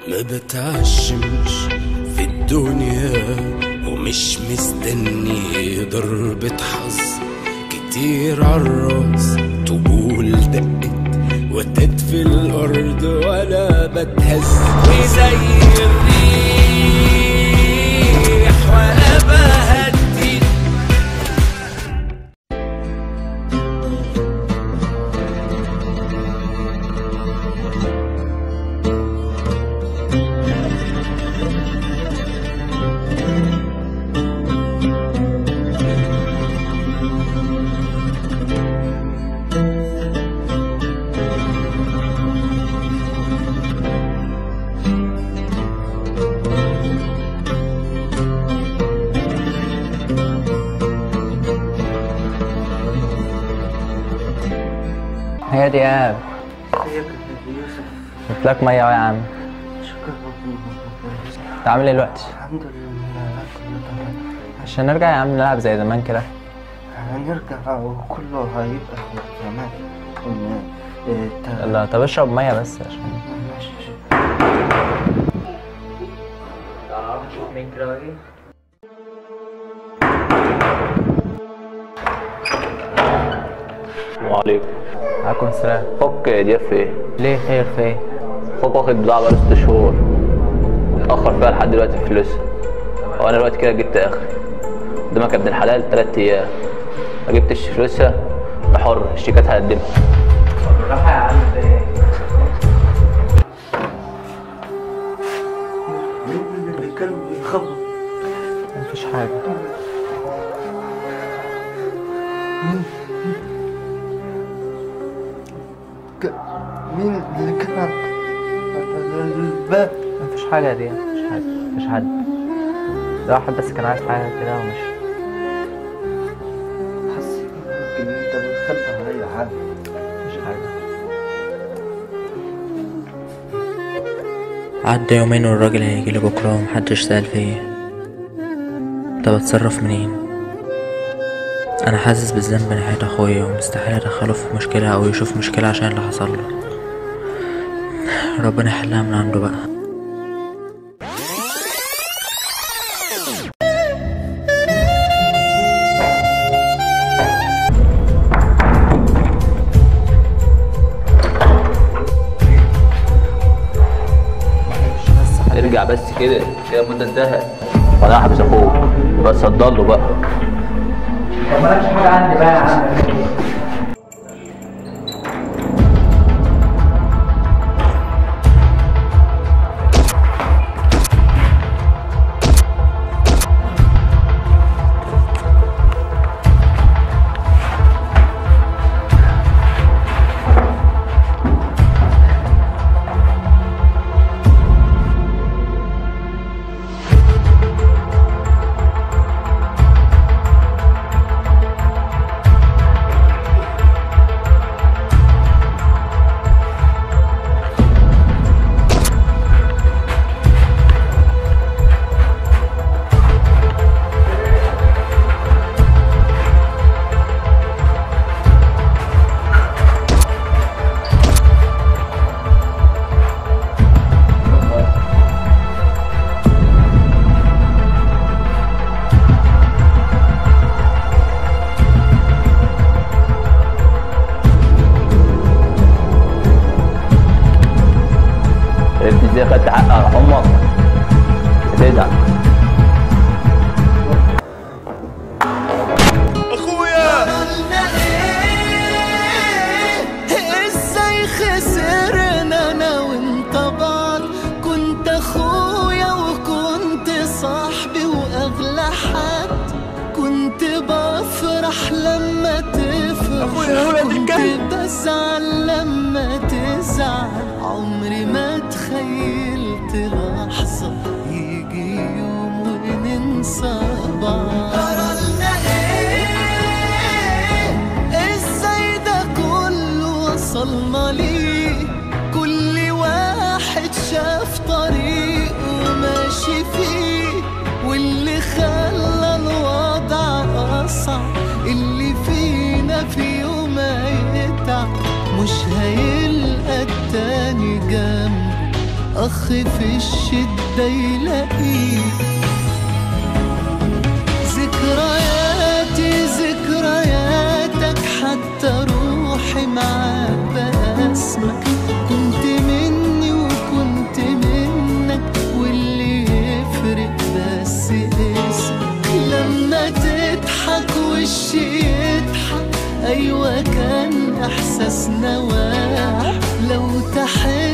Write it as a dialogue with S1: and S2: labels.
S1: ما بتعشمش في الدنيا ومش مستني ضربة حظ كتير عالراس طبول دقت وتد في الأرض ولا بتهز وزي الريح ولا بهدي.
S2: يا دياب
S3: ازيك يا يوسف؟
S2: جبت لك ميه اهو يا عم.
S3: شكرا.
S2: انت عامل ايه دلوقتي؟
S3: الحمد لله كله تمام.
S2: عشان نرجع يا عم نلعب زي زمان كده.
S3: هنرجع وكله هيبقى تمام.
S2: يلا طب اشرب ميه بس عشان
S3: ماشي.
S2: تعرف تشوف مين كده واجي؟
S4: السلام عليكم.
S2: عليكم السلام.
S4: فك يا دياب في ايه؟
S2: ليه خير في ايه؟
S4: فك واخد بضاعة بقاله 6 شهور اتأخر فيها لحد دلوقتي في فلوسها، وانا دلوقتي كده جبت اخري قدامك يا ابن الحلال 3 ايام ما جبتش فلوسها انت حر، الشيكات هقدمها.
S2: بالراحة يا عم في ايه؟
S3: مين اللي كان بيخبط؟
S2: مفيش حاجة.
S3: مين اللي كان على الباب؟
S2: مفيش حاجة يا دياب، مفيش حاجة، مفيش حد. ده واحد بس كان عايز حاجة كده ومشي.
S3: حسيت ان انت بتخبي عليا حاجة.
S2: مفيش حاجة.
S5: عدى يومين والراجل هيجيلي بكرة ومحدش سأل فيا. طب اتصرف منين؟ انا حاسس بالذنب ناحية اخويا ومستحيل ادخله في مشكلة او يشوف مشكلة عشان اللي حصله. ربنا يحلها من عنده بقى.
S4: ارجع بس كده المدة انتهت وانا هحبس اخوك بس هتضله بقى.
S2: طب مالكش حاجة عندي بقى يا عم.
S4: عرفت ازاي خدت حق على امك؟ هتزعل.
S1: اخويا
S6: ازاي خسرنا انا وانت بعض؟ كنت اخويا وكنت صاحبي واغلى حد، كنت بفرح لما تفرح، كنت بزعل لما تزعل. عمري ما تخيلت لحظة يجي يوم وننسى بعض. قررنا ايه؟ ازاي ده كله وصلنا ليه؟ كل واحد شاف طريقه وماشي فيه، واللي خلى الوضع أصعب اللي فينا في يوم هيتعب مش هيلقى التاني جنبه أخ في الشدة يلاقيه. ذكرياتي ذكرياتك حتى روحي معاك بقى اسمك. كنت مني وكنت منك واللي يفرق بس اسمك. لما تضحك وشي يضحك أيوة كان إحساسنا واحد. لو تحب